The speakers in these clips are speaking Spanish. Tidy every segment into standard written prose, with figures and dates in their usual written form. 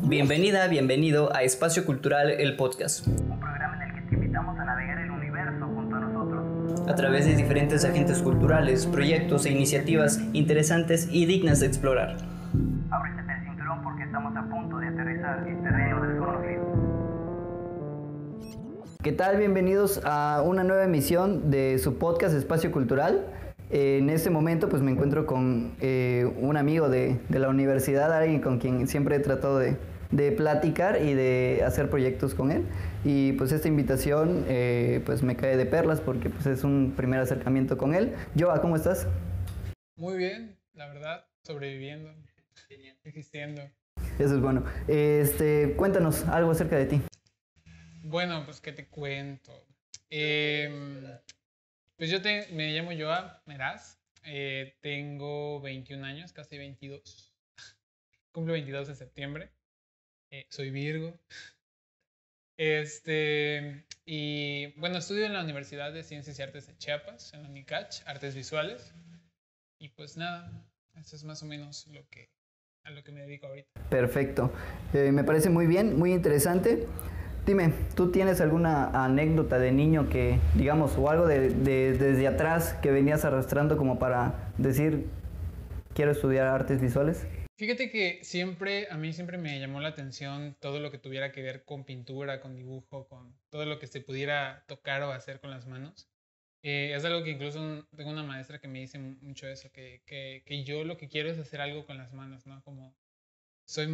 Bienvenida, bienvenido a Espacio Cultural, el podcast. Un programa en el que te invitamos a navegar el universo junto a nosotros. A través de diferentes agentes culturales, proyectos e iniciativas interesantes y dignas de explorar. Ábrete el cinturón porque estamos a punto de aterrizar en terreno desconocido. ¿Qué tal? Bienvenidos a una nueva emisión de su podcast Espacio Cultural. En este momento pues me encuentro con un amigo de la universidad, alguien con quien siempre he tratado de platicar y de hacer proyectos con él. Y pues esta invitación pues me cae de perlas porque pues es un primer acercamiento con él. Joa, ¿cómo estás? Muy bien, la verdad, sobreviviendo, existiendo. Eso es bueno. Cuéntanos algo acerca de ti. Bueno, pues, ¿qué te cuento? Pues me llamo Joa Meraz, tengo 21 años, casi 22. Cumplo 22 de septiembre. Soy Virgo. Y bueno, estudio en la Universidad de Ciencias y Artes de Chiapas, en la UNICACH, Artes Visuales. Y pues nada, eso es más o menos a lo que me dedico ahorita. Perfecto. Me parece muy bien, muy interesante. Dime, ¿tú tienes alguna anécdota de niño que, digamos, o algo desde atrás que venías arrastrando como para decir, quiero estudiar artes visuales? Fíjate que a mí siempre me llamó la atención todo lo que tuviera que ver con pintura, con dibujo, con todo lo que se pudiera tocar o hacer con las manos. Es algo que incluso tengo una maestra que me dice mucho eso, que yo lo que quiero es hacer algo con las manos, ¿no? Como soy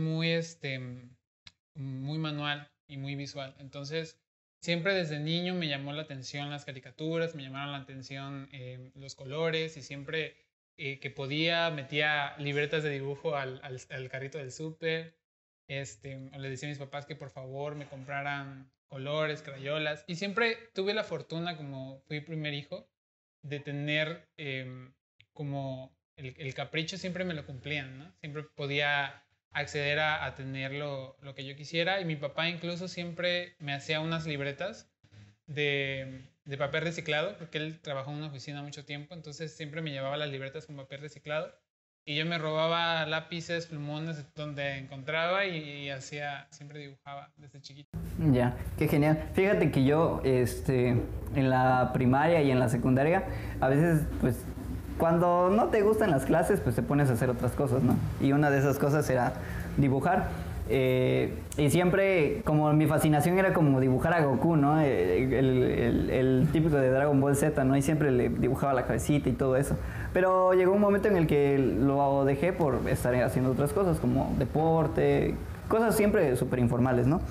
muy manual y muy visual. Entonces, siempre desde niño me llamó la atención las caricaturas, me llamaron la atención los colores y siempre que podía metía libretas de dibujo al carrito del súper. O le decía a mis papás que por favor me compraran colores, crayolas. Y siempre tuve la fortuna, como fui primer hijo, de tener como el capricho, siempre me lo cumplían, ¿no? Siempre podía acceder a tener lo que yo quisiera. Y mi papá incluso siempre me hacía unas libretas de papel reciclado, porque él trabajó en una oficina mucho tiempo, entonces siempre me llevaba las libretas con papel reciclado. Y yo me robaba lápices, plumones donde encontraba y siempre dibujaba desde chiquito. Ya, qué genial. Fíjate que yo, en la primaria y en la secundaria, a veces, pues, cuando no te gustan las clases, pues te pones a hacer otras cosas, ¿no? Y una de esas cosas era dibujar. Y siempre, como mi fascinación era como dibujar a Goku, ¿no? El típico de Dragon Ball Z, ¿no? Y siempre le dibujaba la cabecita y todo eso. Pero llegó un momento en el que lo dejé por estar haciendo otras cosas, como deporte, cosas siempre súper informales, ¿no?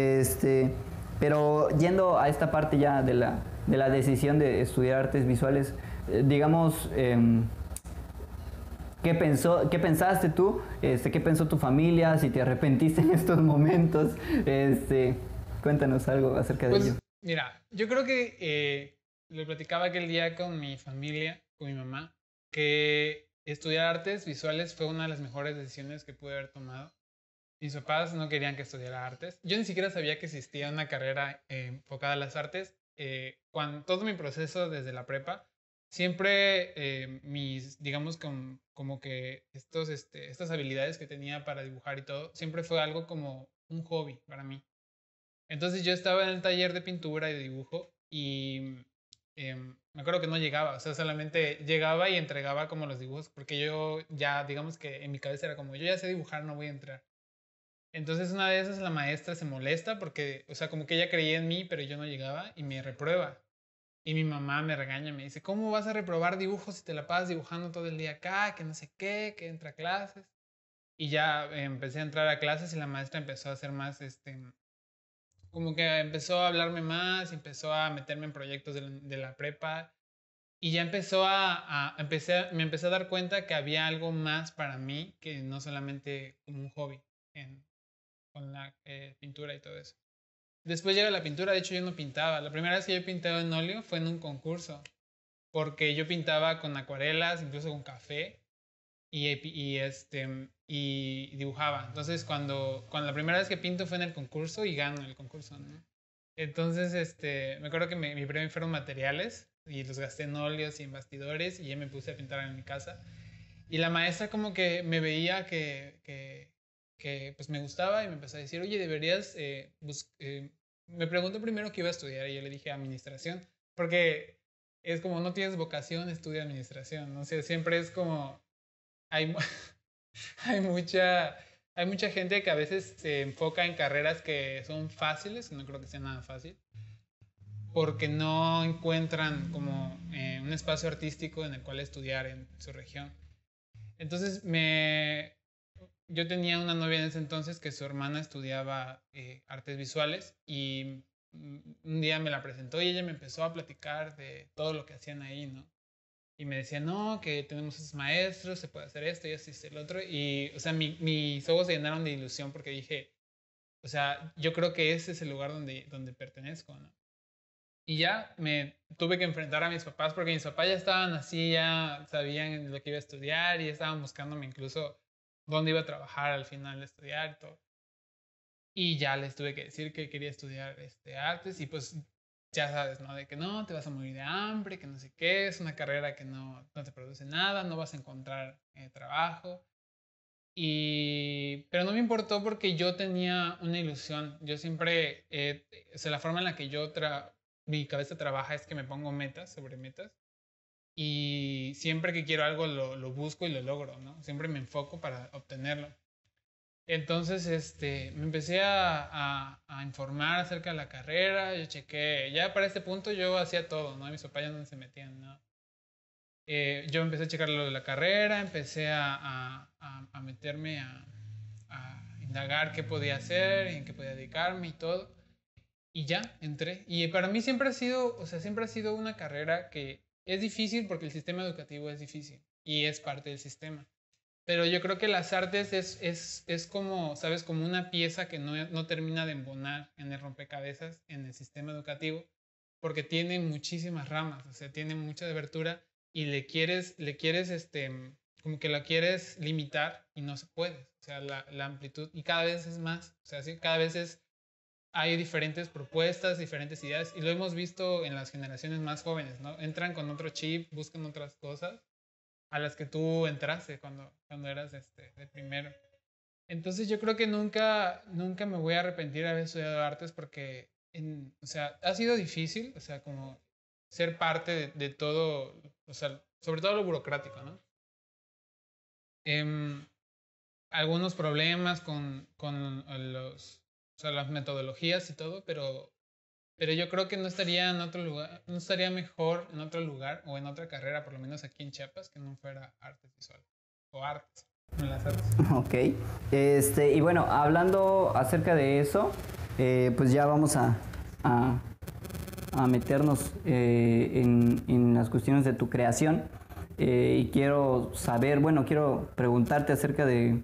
Pero yendo a esta parte ya de la decisión de estudiar artes visuales, digamos, ¿qué pensaste tú? ¿Qué pensó tu familia? Si te arrepentiste en estos momentos, cuéntanos algo acerca de ello. Mira, yo creo que lo platicaba aquel día con mi familia, con mi mamá, que estudiar artes visuales fue una de las mejores decisiones que pude haber tomado. Mis papás no querían que estudiara artes. Yo ni siquiera sabía que existía una carrera enfocada a las artes. Cuando todo mi proceso desde la prepa, siempre digamos, como que estas habilidades que tenía para dibujar y todo, siempre fue algo como un hobby para mí. Entonces yo estaba en el taller de pintura y de dibujo y me acuerdo que no llegaba, o sea, solamente llegaba y entregaba como los dibujos, porque yo ya, digamos que en mi cabeza era como, yo ya sé dibujar, no voy a entrar. Entonces una de esas la maestra se molesta porque, o sea, como que ella creía en mí, pero yo no llegaba y me reprueba. Y mi mamá me regaña, me dice, ¿cómo vas a reprobar dibujos si te la pasas dibujando todo el día acá, que no sé qué, que entra a clases? Y ya empecé a entrar a clases y la maestra empezó a hacer más, como que empezó a hablarme más, empezó a meterme en proyectos de la prepa y ya me empecé a dar cuenta que había algo más para mí que no solamente como un hobby con la pintura y todo eso. Después llega la pintura, de hecho yo no pintaba. La primera vez que yo pinté en óleo fue en un concurso, porque yo pintaba con acuarelas, incluso con café, y dibujaba. Entonces cuando la primera vez que pinto fue en el concurso y gano el concurso, ¿no? Entonces me acuerdo que mi premio fueron materiales y los gasté en óleos y en bastidores y ya me puse a pintar en mi casa. Y la maestra como que me veía que que pues me gustaba y me empezó a decir, oye, deberías, me preguntó primero qué iba a estudiar y yo le dije administración, porque es como no tienes vocación, estudia administración, ¿no? O sea, siempre es como, hay, hay mucha, hay mucha gente que a veces se enfoca en carreras que son fáciles, no creo que sea nada fácil, porque no encuentran como un espacio artístico en el cual estudiar en su región. Entonces yo tenía una novia en ese entonces que su hermana estudiaba artes visuales y un día me la presentó y ella me empezó a platicar de todo lo que hacían ahí, ¿no? Y me decía, no, que tenemos esos maestros, se puede hacer esto y así el otro. Y, o sea, mis ojos se llenaron de ilusión porque dije, o sea, yo creo que ese es el lugar donde pertenezco, ¿no? Y ya me tuve que enfrentar a mis papás porque mis papás ya estaban así, ya sabían lo que iba a estudiar y estaban buscándome incluso dónde iba a trabajar al final de estudiar y todo. Y ya les tuve que decir que quería estudiar artes y pues ya sabes, ¿no? De que no, te vas a morir de hambre, que no sé qué, es una carrera que no te produce nada, no vas a encontrar trabajo. Pero no me importó porque yo tenía una ilusión. Yo siempre, o sea, la forma en la que mi cabeza trabaja es que me pongo metas sobre metas y siempre que quiero algo lo busco y lo logro, ¿no? Siempre me enfoco para obtenerlo. Entonces, me empecé a informar acerca de la carrera, yo chequé, ya para este punto yo hacía todo, ¿no? Mis papás ya no se metían, ¿no? Yo empecé a checar lo de la carrera, empecé a meterme a indagar qué podía hacer, en qué podía dedicarme y todo. Y ya, entré. Y para mí siempre ha sido, o sea, siempre ha sido una carrera que es difícil porque el sistema educativo es difícil y es parte del sistema. Pero yo creo que las artes es como, ¿sabes? Como una pieza que no termina de embonar en el rompecabezas en el sistema educativo porque tiene muchísimas ramas, o sea, tiene mucha abertura y le quieres como que la quieres limitar y no se puede. O sea, la amplitud y cada vez es más, o sea, ¿sí? Cada vez hay diferentes propuestas, diferentes ideas y lo hemos visto en las generaciones más jóvenes, ¿no? Entran con otro chip, buscan otras cosas a las que tú entraste cuando eras de primero. Entonces yo creo que nunca me voy a arrepentir de haber estudiado artes porque, o sea, ha sido difícil, o sea, como ser parte de todo, o sea, sobre todo lo burocrático, ¿no? Algunos problemas con o sea, las metodologías y todo, pero yo creo que no estaría en otro lugar, no estaría mejor en otro lugar o en otra carrera, por lo menos aquí en Chiapas, que no fuera artes visuales o artes, en las artes. Ok. Y bueno, hablando acerca de eso, pues ya vamos a meternos en las cuestiones de tu creación. Y quiero saber, bueno, quiero preguntarte acerca de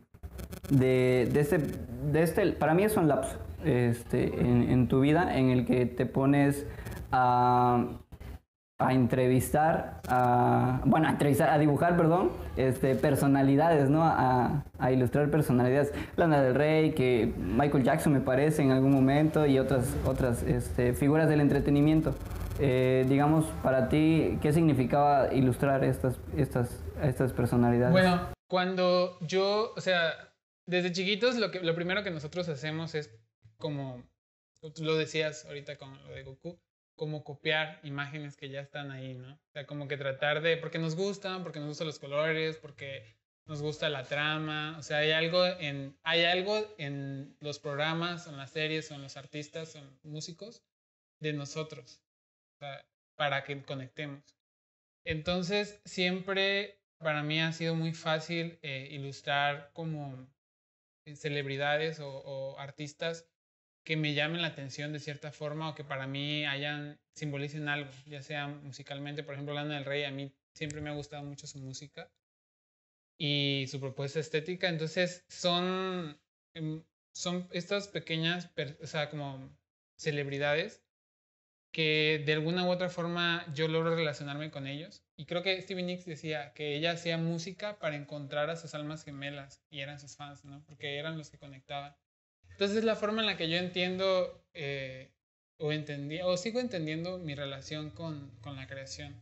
este, para mí es un lapso en tu vida en el que te pones a entrevistar, a dibujar, perdón, personalidades, ¿no? A ilustrar personalidades. Lana del Rey, que Michael Jackson me parece en algún momento y otras figuras del entretenimiento. Digamos, para ti, ¿qué significaba ilustrar estas personalidades? Bueno, cuando yo, o sea, desde chiquitos lo primero que nosotros hacemos es como, tú lo decías ahorita con lo de Goku, como copiar imágenes que ya están ahí, ¿no? O sea, como que tratar porque nos gustan los colores, porque nos gusta la trama, o sea, hay algo en los programas, en las series, o en los artistas, o en músicos, de nosotros, o sea, para que conectemos. Entonces, siempre para mí ha sido muy fácil ilustrar como celebridades o artistas que me llamen la atención de cierta forma o que para mí simbolicen algo, ya sea musicalmente. Por ejemplo, Lana del Rey, a mí siempre me ha gustado mucho su música y su propuesta estética. Entonces son estas pequeñas, o sea, como celebridades que de alguna u otra forma yo logro relacionarme con ellos. Y creo que Stevie Nicks decía que ella hacía música para encontrar a sus almas gemelas y eran sus fans, ¿no? Porque eran los que conectaban. Entonces es la forma en la que yo entiendo o entendía o sigo entendiendo mi relación con la creación.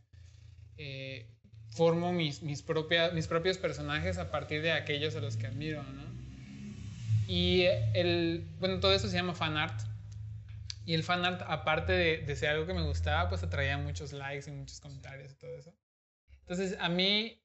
Formo mis propios personajes a partir de aquellos a los que admiro, ¿no? Y bueno, todo eso se llama fan art. Y el fan art, aparte de ser algo que me gustaba, pues atraía muchos likes y muchos comentarios y todo eso. Entonces, a mí,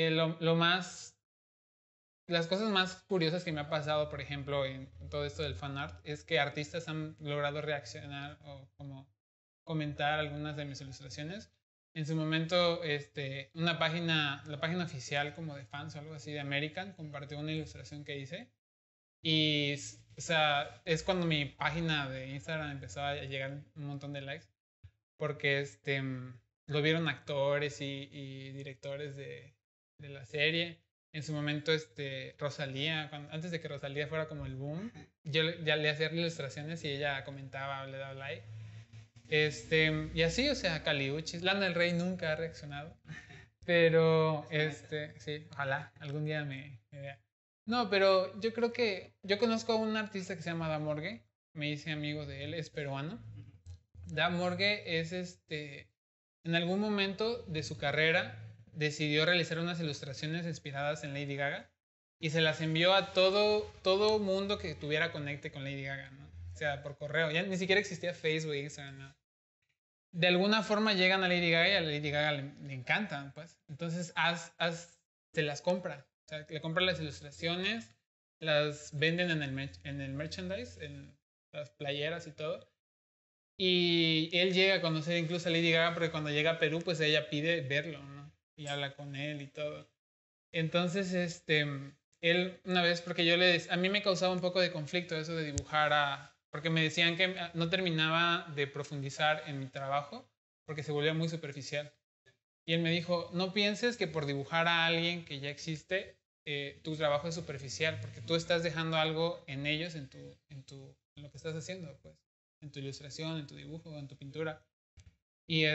las cosas más curiosas que me ha pasado, por ejemplo, en todo esto del fan art, es que artistas han logrado reaccionar o como comentar algunas de mis ilustraciones. En su momento, la página oficial como de fans o algo así de American compartió una ilustración que hice. Y, o sea, es cuando mi página de Instagram empezó a llegar un montón de likes. Porque lo vieron actores y directores de la serie. En su momento, Rosalía, antes de que Rosalía fuera como el boom, yo ya le hacía ilustraciones y ella comentaba, le daba like. Y así, o sea, Caliuchis. Lana del Rey nunca ha reaccionado. Pero, sí, ojalá algún día me vea. No, pero yo creo que yo conozco a un artista que se llama Da Morgue. Me hice amigo de él, es peruano. Da Morgue es en algún momento de su carrera decidió realizar unas ilustraciones inspiradas en Lady Gaga y se las envió a todo mundo que tuviera conecte con Lady Gaga, ¿no? O sea, por correo. Ya ni siquiera existía Facebook, Instagram, ¿no? De alguna forma llegan a Lady Gaga y a Lady Gaga le encantan, pues. Entonces se las compra. O sea, le compra las ilustraciones, las venden en el merchandise, en las playeras y todo. Y él llega a conocer incluso a Lady Gaga porque cuando llega a Perú, pues ella pide verlo, ¿no? Y habla con él y todo. Entonces, él una vez, porque a mí me causaba un poco de conflicto eso de dibujar porque me decían que no terminaba de profundizar en mi trabajo porque se volvía muy superficial. Y él me dijo, no pienses que por dibujar a alguien que ya existe, tu trabajo es superficial, porque tú estás dejando algo en ellos, en lo que estás haciendo, pues, en tu ilustración, en tu dibujo, en tu pintura. Y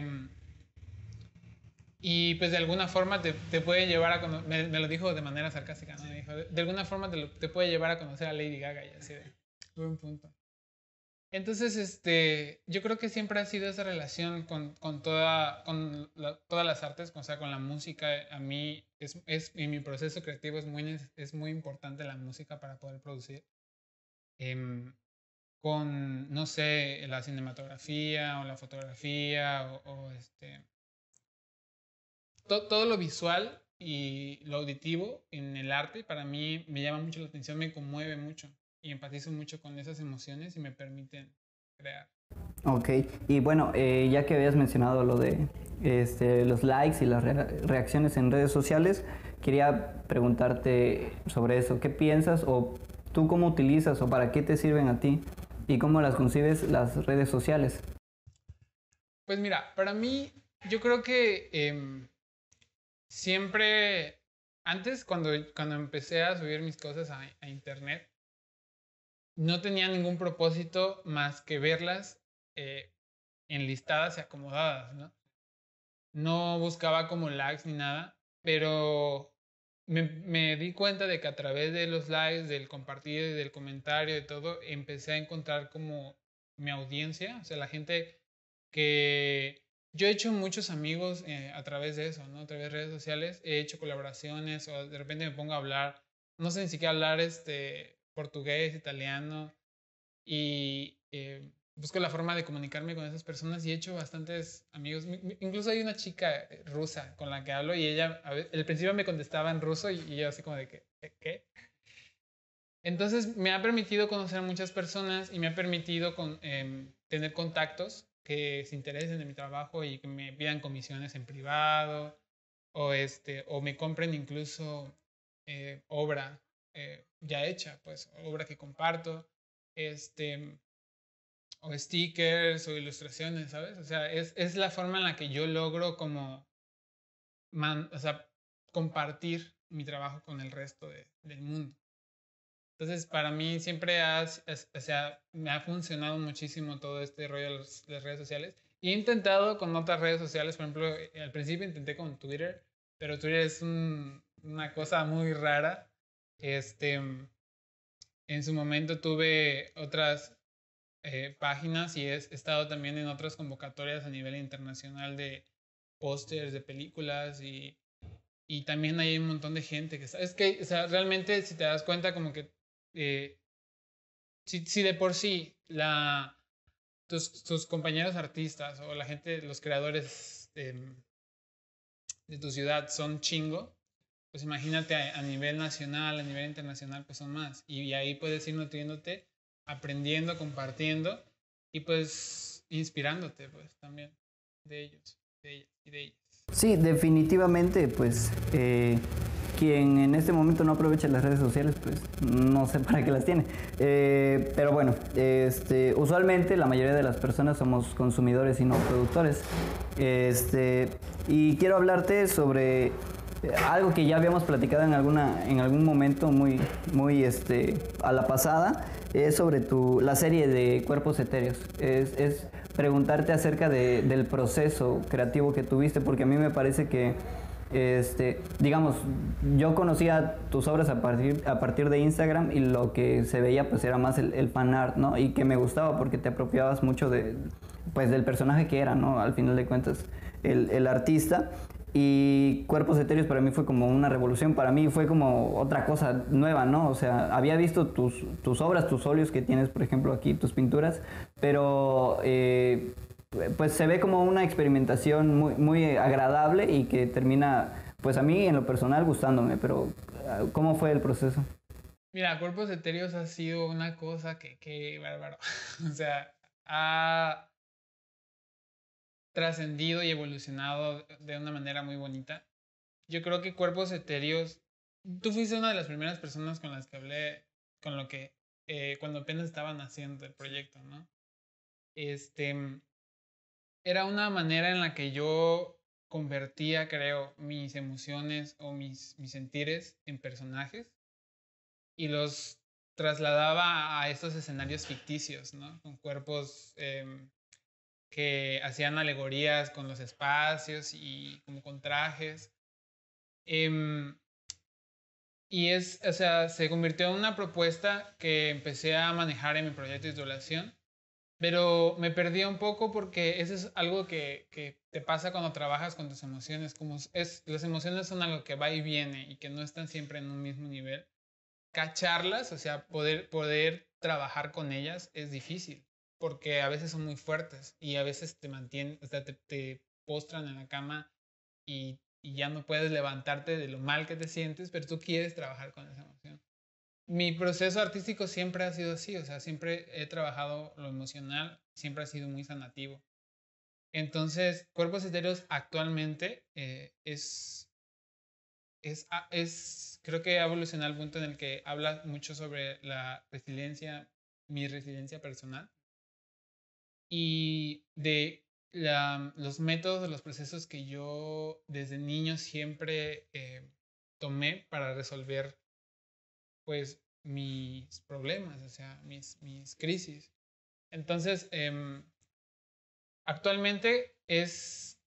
y pues de alguna forma te puede llevar a conocer, me lo dijo de manera sarcástica, ¿no? Me dijo, de alguna forma te puede llevar a conocer a Lady Gaga y así de buen punto. Entonces, yo creo que siempre ha sido esa relación con todas las artes, o sea, con la música. A mí, en mi proceso creativo es muy importante la música para poder producir. Con, no sé, la cinematografía o la fotografía todo lo visual y lo auditivo en el arte para mí me llama mucho la atención, me conmueve mucho y empatizo mucho con esas emociones y me permiten crear. Ok, y bueno, ya que habías mencionado lo de los likes y las reacciones en redes sociales, quería preguntarte sobre eso. ¿Qué piensas o tú cómo utilizas o para qué te sirven a ti y cómo las concibes las redes sociales? Pues mira, para mí yo creo que siempre, antes cuando empecé a subir mis cosas a internet, no tenía ningún propósito más que verlas enlistadas y acomodadas, ¿no? No buscaba como likes ni nada, pero me di cuenta de que a través de los likes, del compartir, del comentario, de todo, empecé a encontrar como mi audiencia, o sea, la gente que yo he hecho muchos amigos a través de eso, ¿no? A través de redes sociales, he hecho colaboraciones o de repente me pongo a hablar, no sé ni siquiera hablar portugués, italiano y busco la forma de comunicarme con esas personas y he hecho bastantes amigos. Incluso hay una chica rusa con la que hablo y ella al principio me contestaba en ruso y yo así como de que, ¿qué? Entonces me ha permitido conocer a muchas personas y me ha permitido tener contactos que se interesen en mi trabajo y que me pidan comisiones en privado o me compren incluso obra ya hecha, pues obra que comparto, o stickers o ilustraciones, ¿sabes? O sea, es la forma en la que yo logro como, o sea, compartir mi trabajo con el resto del mundo. Entonces, para mí siempre o sea, me ha funcionado muchísimo todo este rollo de las redes sociales. Y he intentado con otras redes sociales, por ejemplo, al principio intenté con Twitter, pero Twitter es una cosa muy rara. En su momento tuve otras páginas y he estado también en otras convocatorias a nivel internacional de pósters de películas y también hay un montón de gente que es que, o sea, realmente si te das cuenta como que si de por sí tus compañeros artistas o la gente, los creadores de tu ciudad son chingo, pues imagínate a nivel nacional, a nivel internacional, pues son más. Y ahí puedes ir nutriéndote, aprendiendo, compartiendo y pues inspirándote pues también de ellos, de ellas y de ellas. Sí, definitivamente, pues quien en este momento no aprovecha las redes sociales, pues no sé para qué las tiene. Pero bueno, usualmente la mayoría de las personas somos consumidores y no productores. Y quiero hablarte sobre algo que ya habíamos platicado en algún momento muy a la pasada, es sobre la serie de Cuerpos Etéreos. Es preguntarte acerca del proceso creativo que tuviste, porque a mí me parece que digamos, yo conocía tus obras a partir de Instagram, y lo que se veía pues era más el fan art, ¿no? Y que me gustaba porque te apropiabas mucho pues del personaje que era, ¿no? Al final de cuentas, el artista. Y Cuerpos Etéreos para mí fue como una revolución, para mí fue como otra cosa nueva, ¿no? O sea, había visto tus obras, tus óleos que tienes, por ejemplo, aquí, tus pinturas, pero pues se ve como una experimentación muy, muy agradable y que termina, pues a mí en lo personal gustándome. Pero ¿cómo fue el proceso? Mira, Cuerpos Etéreos ha sido una cosa que bárbaro. O sea, ha trascendido y evolucionado de una manera muy bonita. Yo creo que Cuerpos Etéreos, tú fuiste una de las primeras personas con las que hablé, con lo que cuando apenas estaban haciendo el proyecto, ¿no? Era una manera en la que yo convertía, creo, mis emociones o mis sentires en personajes y los trasladaba a estos escenarios ficticios, ¿no? Con cuerpos que hacían alegorías con los espacios y como con trajes. Y o sea, se convirtió en una propuesta que empecé a manejar en mi proyecto de titulación. Pero me perdí un poco porque eso es algo que te pasa cuando trabajas con tus emociones. Las emociones son algo que va y viene y que no están siempre en un mismo nivel. Cacharlas, o sea, poder trabajar con ellas es difícil porque a veces son muy fuertes y a veces te mantienen, o sea, te postran en la cama y ya no puedes levantarte de lo mal que te sientes, pero tú quieres trabajar con esa emoción. Mi proceso artístico siempre ha sido así, o sea, siempre he trabajado lo emocional, siempre ha sido muy sanativo. Entonces, Cuerpos Etéreos actualmente creo que ha evolucionado al punto en el que habla mucho sobre la resiliencia, mi resiliencia personal y de los métodos, los procesos que yo desde niño siempre tomé para resolver pues mis problemas, o sea, mis crisis. Entonces, actualmente es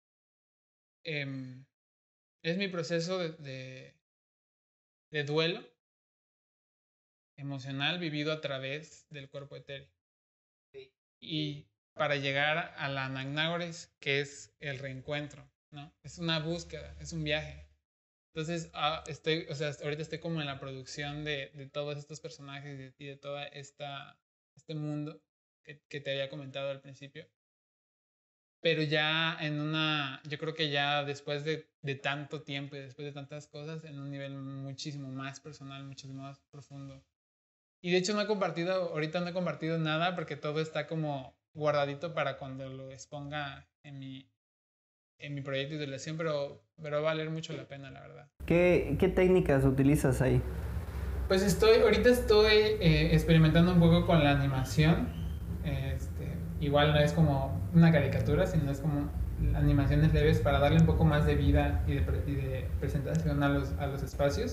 mi proceso de duelo emocional vivido a través del cuerpo etéreo. Y para llegar a la Anagnagores, que es el reencuentro, ¿no? Es una búsqueda, es un viaje. Entonces, ahorita estoy como en la producción de todos estos personajes y de todo este mundo que te había comentado al principio. Pero ya yo creo que ya después de tanto tiempo y después de tantas cosas, en un nivel muchísimo más personal, muchísimo más profundo. Y de hecho ahorita no he compartido nada porque todo está como guardadito para cuando lo exponga en mi proyecto de titulación, pero va a valer mucho la pena, la verdad. ¿Qué técnicas utilizas ahí? Pues ahorita estoy experimentando un poco con la animación. Igual no es como una caricatura, sino es como animaciones leves para darle un poco más de vida y de presentación a los espacios.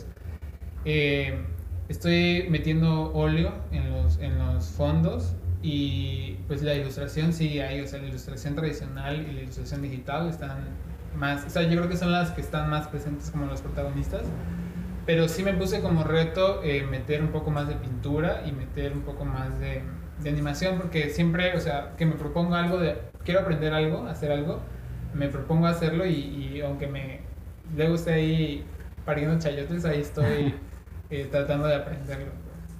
Estoy metiendo óleo en los fondos y pues la ilustración sí hay, o sea, la ilustración tradicional y la ilustración digital están más, o sea, yo creo que son las que están más presentes como los protagonistas, pero sí me puse como reto meter un poco más de pintura y meter un poco más de animación, porque siempre, o sea, que me propongo algo quiero aprender algo, hacer algo, me propongo hacerlo y aunque luego esté ahí pariendo chayotes, ahí estoy tratando de aprenderlo.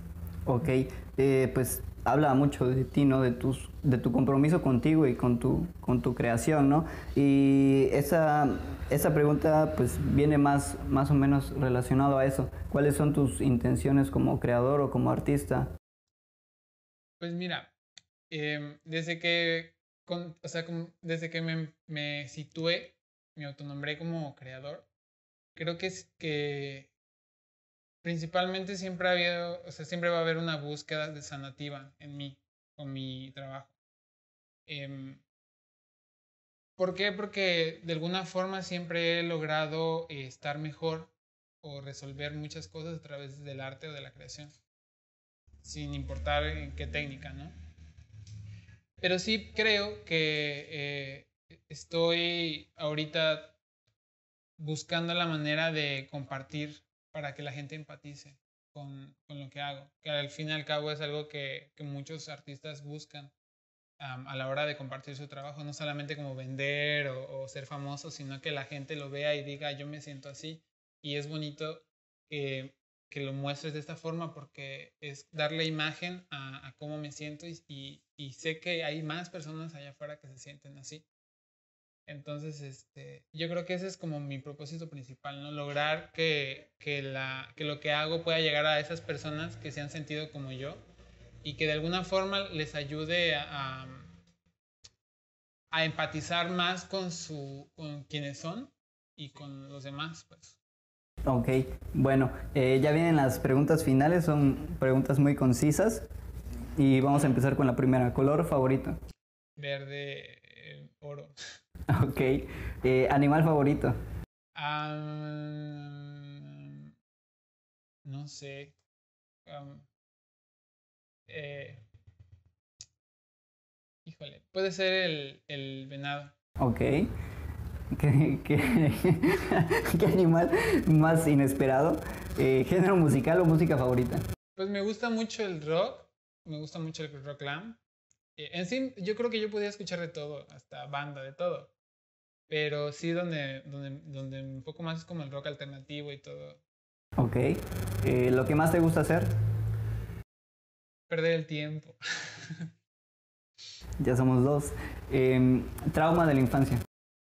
Ok, pues habla mucho de ti, ¿no? De tu compromiso contigo y con tu creación, ¿no? Y esa pregunta pues viene más o menos relacionado a eso. ¿Cuáles son tus intenciones como creador o como artista? Pues mira, desde que, o sea, desde que me situé, me autonombré como creador, creo que es que principalmente siempre ha habido, o sea, siempre va a haber una búsqueda de sanativa en mí, con mi trabajo. Em, ¿Por qué? Porque de alguna forma siempre he logrado estar mejor o resolver muchas cosas a través del arte o de la creación, sin importar en qué técnica, ¿no? Pero sí creo que estoy ahorita buscando la manera de compartir para que la gente empatice con lo que hago, que al fin y al cabo es algo que muchos artistas buscan a la hora de compartir su trabajo, no solamente como vender o ser famoso, sino que la gente lo vea y diga, yo me siento así. Y es bonito que lo muestres de esta forma porque es darle imagen a cómo me siento y sé que hay más personas allá afuera que se sienten así. Entonces, yo creo que ese es como mi propósito principal, ¿no? Lograr que lo que hago pueda llegar a esas personas que se han sentido como yo y que de alguna forma les ayude a empatizar más con quienes son y con los demás, pues. Ok, bueno, ya vienen las preguntas finales, son preguntas muy concisas y vamos a empezar con la primera. ¿Color favorito? Verde, oro. Ok, animal favorito. No sé. Híjole, puede ser el venado. Ok. ¿Qué, qué animal más inesperado? ¿Género musical o música favorita? Pues me gusta mucho el rock, me gusta mucho el rock glam. En sí, yo creo que yo podía escuchar de todo, hasta banda, de todo. Pero sí, donde un poco más es como el rock alternativo y todo. Ok. ¿Lo que más te gusta hacer? Perder el tiempo. Ya somos dos. Trauma de la infancia.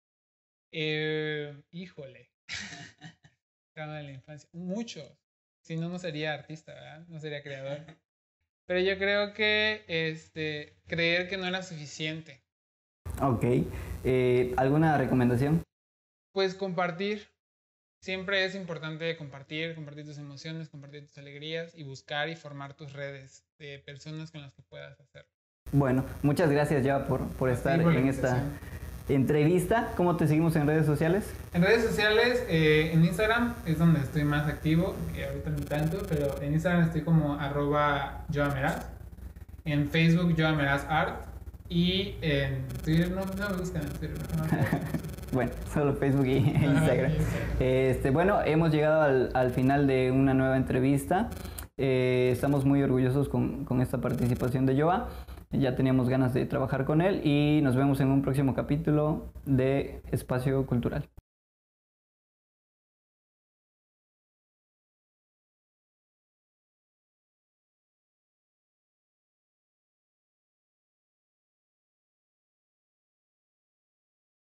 Híjole. Trauma de la infancia. Mucho. Si no, no sería artista, ¿verdad? No sería creador. Pero yo creo que creer que no era suficiente. Ok. ¿Alguna recomendación? Pues compartir. Siempre es importante compartir tus emociones, compartir tus alegrías y buscar y formar tus redes de personas con las que puedas hacerlo. Bueno, muchas gracias ya por estar en esta entrevista. ¿Cómo te seguimos en redes sociales? En redes sociales, en Instagram es donde estoy más activo, ahorita no tanto, pero en Instagram estoy como @joameraz, en Facebook joamerazart y en Twitter no me buscan en Twitter. Bueno, solo Facebook y Instagram. Bueno, hemos llegado al final de una nueva entrevista. Estamos muy orgullosos con esta participación de Joa. Ya teníamos ganas de trabajar con él y nos vemos en un próximo capítulo de Espacio Cultural.